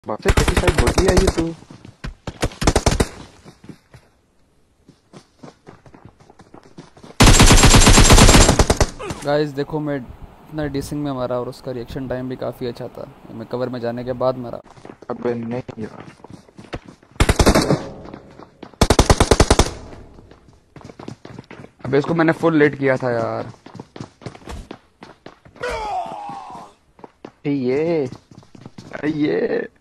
बाप से कैसी साइड होती है ये तू। गाइस देखो मैं इतना डिसिंग में मरा और उसका रिएक्शन टाइम भी काफ़ी अच्छा था। मैं कवर में जाने के बाद मरा। अबे नहीं यार, अबे इसको मैंने फुल लेट किया था यार। ये ये